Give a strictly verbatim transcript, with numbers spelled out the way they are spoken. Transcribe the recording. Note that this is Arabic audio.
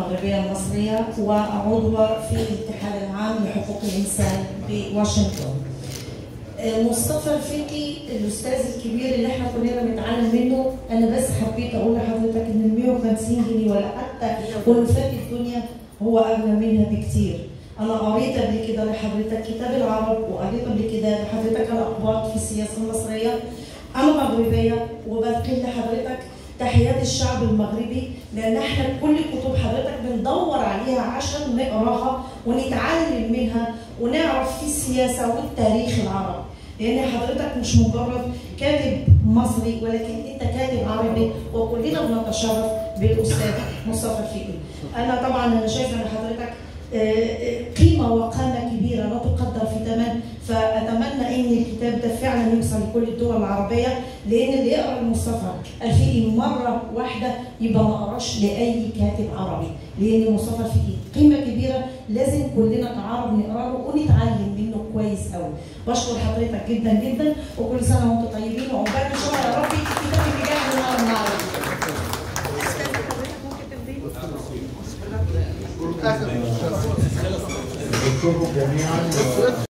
المغربية المصرية وعضوة في الاتحاد العام لحقوق الإنسان بواشنطن. مصطفى الفقي الأستاذ الكبير اللي احنا كلنا بنتعلم منه، أنا بس حبيت أقول لحضرتك إن ال مية وخمسين جنيه ولا حتى ألوفات الدنيا هو أغلى منها بكتير. أنا قريت قبل كده لحضرتك كتاب العرب، وقريت قبل كده لحضرتك الأقباط في السياسة المصرية. أنا مغربية وبنقل لحضرتك تحيات الشعب المغربي، لأن احنا كل كتب حضرتك بندور عليها عشان نقراها ونتعلم منها ونعرف في السياسة والتاريخ العربي، لأن حضرتك مش مجرد كاتب مصري ولكن أنت كاتب عربي، وكلنا بنتشرف بالأستاذ مصطفى الفقي. أنا طبعا أنا شايفة إن حضرتك قيمة وقامة كبيرة لا تقدر في ثمن، فأتمنى إن الكتاب ده فعلا يوصل لكل الدول العربية، لأن اللي يقرأ مصطفى الفقي مرة واحدة يبقى ما قراش لأي كاتب عربي، لأن مصطفى الفقي قيمة كبيرة لازم كلنا كعرب نقرأ له ونتعلم منه كويس قوي. بشكر حضرتك جدا جدا، وكل سنة وأنتم طيبين، وعقبال إن شاء الله يا رب الكتاب اللي جاي من العالم العربي. أشكركم جميعا.